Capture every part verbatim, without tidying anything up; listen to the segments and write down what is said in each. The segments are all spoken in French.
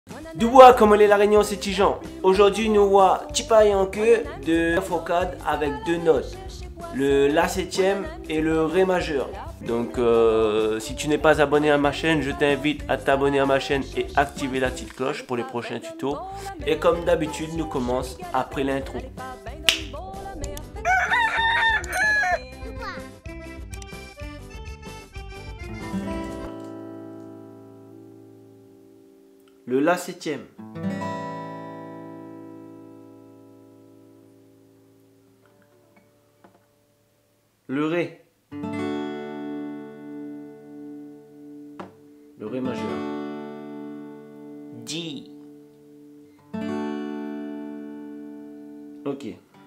Dubois comme les la réunion c'est Tijan. Aujourd'hui nous voit Tipayan que de Focade avec deux notes, le La septième et le Ré majeur. Donc euh, si tu n'es pas abonné à ma chaîne, je t'invite à t'abonner à ma chaîne et activer la petite cloche pour les prochains tutos. Et comme d'habitude, nous commençons après l'intro. Le La septième. Le Ré. Le Ré majeur. Di. Ok.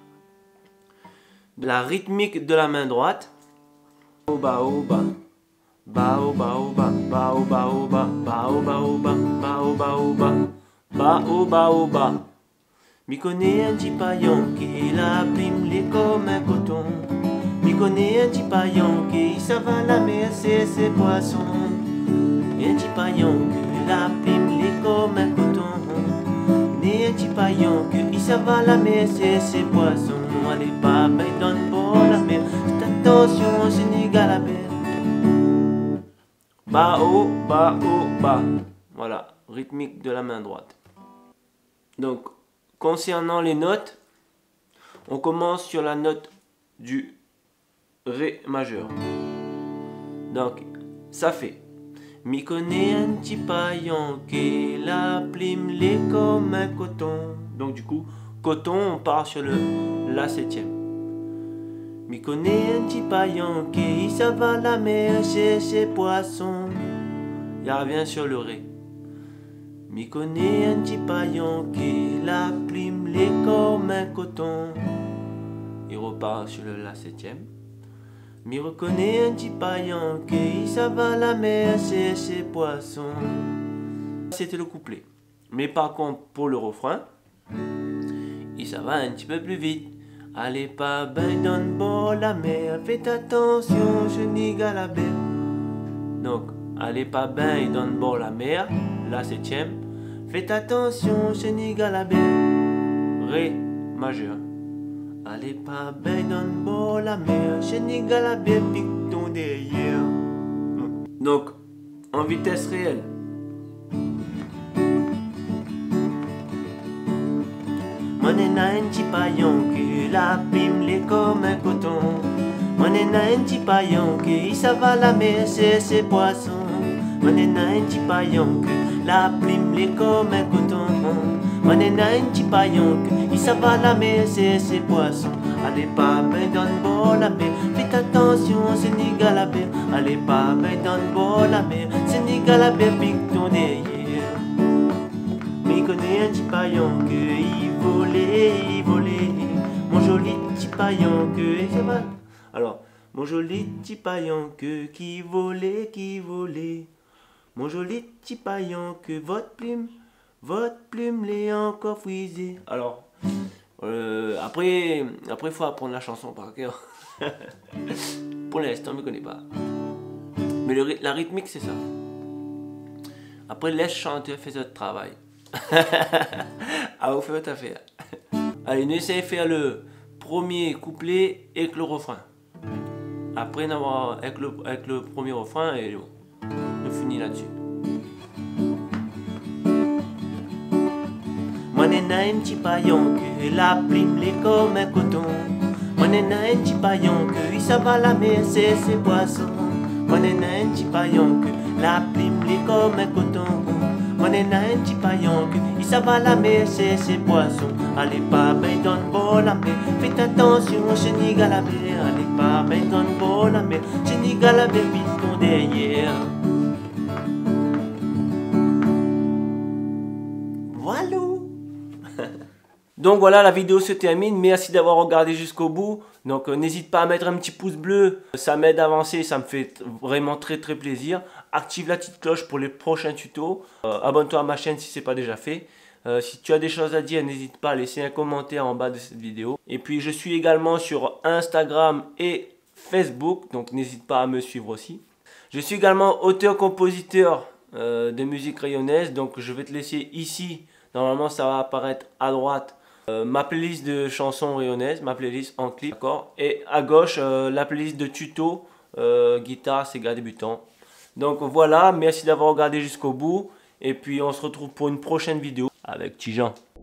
La rythmique de la main droite. Oba oba. Ba oba oba. Ba oba oba. Ba oba oba. Ba oba oba. Ba oba oba. Mi connais un petit paillon qui la prime les comme un coton. Mi connais un petit paillon qui ça va la mer c'est ses poissons. Un petit paillon que la prime les comme un coton. Né un petit paillon que il ça va la mer c'est ses poissons. Allez pas ben donne pour la mer. Attention Sénégal la mer. Ba o ba o ba. Voilà, rythmique de la main droite. Donc concernant les notes, on commence sur la note du Ré majeur. Donc ça fait Mi connais un petit paillon qui la plume les comme un coton. Donc du coup, coton, on part sur le La septième. Mi connais un petit paillon qui ça va la mer chez ses poissons. Il revient sur le Ré. Mi connais un petit paillon qui la plume les comme un coton. Il repart sur le La septième. Mi reconnaît un petit paillon qui ça va la mer c'est ses poissons. C'était le couplet. Mais par contre pour le refrain, il ça va un petit peu plus vite. Allez pas ben dans le bord la mer, faites attention, je n'y la belle. Donc allez pas ben dans le bord la mer, La septième. Faites attention, je n'y la belle. Ré majeur. Allez pas ben dans le bord la mer, je n'y la belle pique ton derrière. Donc en vitesse réelle. Mon un petit paillon que la prime les comme un coton. Mon un petit paillon que ça va la mer c'est ses poissons. Mon un petit paillon que la prime les comme un coton. Mon un petit paillon que ça va la mer c'est ses poissons. Allez pas ben dans le bord la mer, faites attention Sénégal la mer. Allez pas ben dans le bord la mer, Sénégal la mer pique ton derrière. Mi connais un petit paillon que il volait, il volait. Mon joli petit paillon que ça va. Alors, mon joli petit paillon que qui volait, qui volait. Mon joli petit paillon que votre plume, votre plume l'est encore frisée. Alors, euh, après, après faut apprendre la chanson par cœur. Pour l'instant, je ne connais pas. Mais le, la rythmique c'est ça. Après, laisse chanter, fais votre travail. Ah, vous faites votre affaire. Allez, nous essayons de faire le premier couplet avec le refrain. Après, n'avoir avec le, avec le premier refrain et on finit là-dessus. Mon un petit paillon que la plume l'est comme un coton. Mon un petit paillon que ça va la mer c'est ses poissons. Mon un petit paillon que la plume l'est comme un coton. Mon un petit paillon que ça va la mer c'est ses poissons. Allez pas ben dans le bord la mer, faites attention je n'y la mer. Allez pas ben dans le bord la mer, je n'y la mer vite ton derrière. Voilà. Donc voilà, la vidéo se termine. Merci d'avoir regardé jusqu'au bout. Donc euh, n'hésite pas à mettre un petit pouce bleu. Ça m'aide à avancer, ça me fait vraiment très très plaisir. Active la petite cloche pour les prochains tutos. Euh, Abonne-toi à ma chaîne si ce n'est pas déjà fait. Euh, si tu as des choses à dire, n'hésite pas à laisser un commentaire en bas de cette vidéo. Et puis je suis également sur Instagram et Facebook. Donc n'hésite pas à me suivre aussi. Je suis également auteur-compositeur euh, de musique rayonnaise. Donc je vais te laisser ici, normalement ça va apparaître à droite, euh, ma playlist de chansons rayonnaises, ma playlist en clip, d'accord. Et à gauche, euh, la playlist de tuto, euh, guitare, Sega débutant. Donc voilà, merci d'avoir regardé jusqu'au bout. Et puis on se retrouve pour une prochaine vidéo avec Tijan.